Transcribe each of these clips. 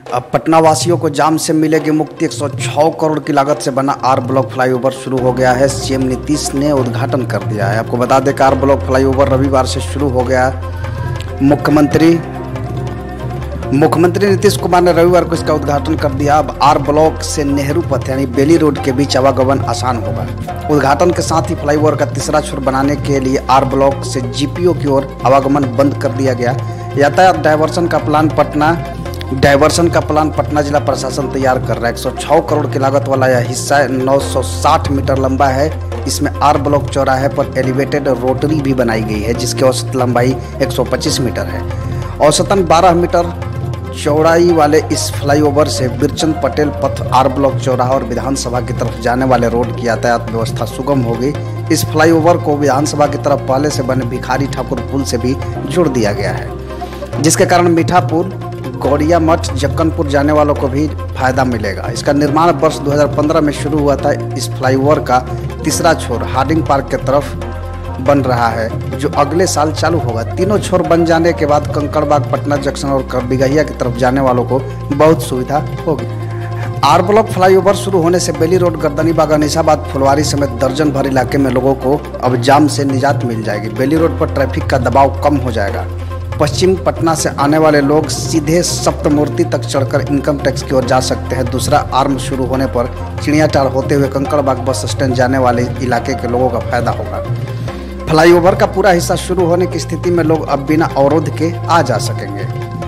अब पटना वासियों को जाम से मिलेगी मुक्ति। 106 करोड़ की लागत से बना आर ब्लॉक फ्लाईओवर शुरू हो गया है। सीएम नीतीश ने उद्घाटन कर दिया है। आपको बता दें कि आर ब्लॉक फ्लाईओवर रविवार से शुरू हो गया। मुख्यमंत्री नीतीश कुमार ने रविवार को इसका उद्घाटन कर दिया। अब आर ब्लॉक से नेहरू पथ यानी बेली रोड के बीच आवागमन आसान होगा। उद्घाटन के साथ ही फ्लाईओवर का तीसरा छोर बनाने के लिए आर ब्लॉक से जीपीओ की ओर आवागमन बंद कर दिया गया। यातायात डायवर्सन का प्लान पटना जिला प्रशासन तैयार कर रहा है। 106 करोड़ की लागत वाला यह हिस्सा 960 मीटर लंबा है। इसमें आर ब्लॉक चौराहे पर एलिवेटेड रोटरी भी बनाई गई है, जिसकी औसत लंबाई 125 मीटर है। औसतन 12 मीटर चौड़ाई वाले इस फ्लाईओवर से बिरचंद पटेल पथ, आर ब्लॉक चौराहा और विधानसभा की तरफ जाने वाले रोड की यातायात व्यवस्था सुगम होगी। इस फ्लाईओवर को विधानसभा की तरफ पहले से बने भिखारी ठाकुर पुल से भी जोड़ दिया गया है, जिसके कारण मीठापुर, गौड़िया मठ, जक्कनपुर जाने वालों को भी फायदा मिलेगा। इसका निर्माण वर्ष 2015 में शुरू हुआ था। इस फ्लाईओवर का तीसरा छोर हार्डिंग पार्क की तरफ बन रहा है, जो अगले साल चालू होगा। तीनों छोर बन जाने के बाद कंकड़बाग, पटना जंक्शन और करबिगहिया की तरफ जाने वालों को बहुत सुविधा होगी। आर ब्लॉक फ्लाईओवर शुरू होने से बेली रोड, गर्दनीबाग, अनीसाबाद, फुलवारी समेत दर्जन भर इलाके में लोगों को अब जाम से निजात मिल जाएगी। बेली रोड पर ट्रैफिक का दबाव कम हो जाएगा। पश्चिम पटना से आने वाले लोग सीधे सप्तमूर्ति तक चढ़कर इनकम टैक्स की ओर जा सकते हैं। दूसरा आर्म शुरू होने पर चिड़ियाटाड़ होते हुए कंकड़बाग बस स्टैंड जाने वाले इलाके के लोगों का फायदा होगा। फ्लाईओवर का पूरा हिस्सा शुरू होने की स्थिति में लोग अब बिना अवरोध के आ जा सकेंगे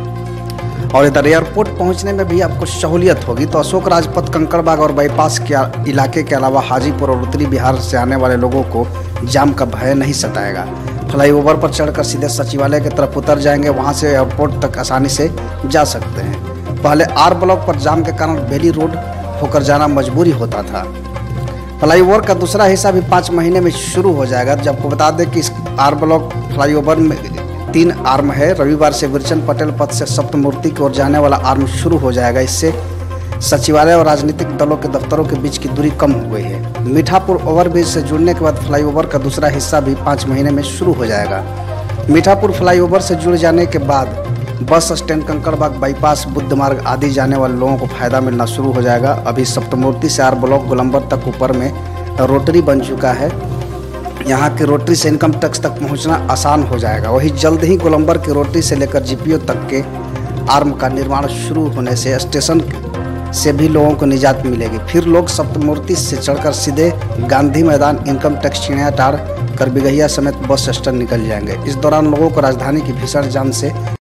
और इधर एयरपोर्ट पहुंचने में भी आपको सहूलियत होगी। तो अशोक राजपथ, कंकड़बाग और बाईपास के इलाके के अलावा हाजीपुर और उत्तरी बिहार से आने वाले लोगों को जाम का भय नहीं सताएगा। फ्लाईओवर पर चढ़कर सीधे सचिवालय की तरफ उतर जाएंगे, वहां से एयरपोर्ट तक आसानी से जा सकते हैं। पहले आर ब्लॉक पर जाम के कारण बेली रोड होकर जाना मजबूरी होता था। फ्लाईओवर का दूसरा हिस्सा भी 5 महीने में शुरू हो जाएगा। जब आपको बता दें कि इस आर ब्लॉक फ्लाईओवर में 3 आर्म है। रविवार से बिरचंद पटेल पथ से सप्तमूर्ति की ओर जाने वाला आर्म शुरू हो जाएगा। इससे सचिवालय और राजनीतिक दलों के दफ्तरों के बीच की दूरी कम हो गई है। मीठापुर ओवरब्रिज से जुड़ने के बाद फ्लाईओवर का दूसरा हिस्सा भी 5 महीने में शुरू हो जाएगा। मीठापुर फ्लाईओवर से जुड़ जाने के बाद bus stand, Kankarbagh, bypass, Buddha मार्ग आदि जाने वाले लोगों को फायदा मिलना शुरू हो जाएगा। अभी सप्तमूर्ति से आर ब्लॉक गोलंबर तक ऊपर में रोटरी बन चुका है। यहाँ की रोटरी से इनकम टैक्स तक पहुँचना आसान हो जाएगा। वही जल्द ही गोलंबर की रोटरी से लेकर जीपीओ तक के आर्म का निर्माण शुरू होने से स्टेशन से भी लोगों को निजात मिलेगी। फिर लोग सप्तमूर्ति से चढ़कर सीधे गांधी मैदान, इनकम टैक्स, चिड़ियाटाड़, करबिगहिया समेत बस स्टैंड निकल जाएंगे। इस दौरान लोगों को राजधानी की भीषण जाम से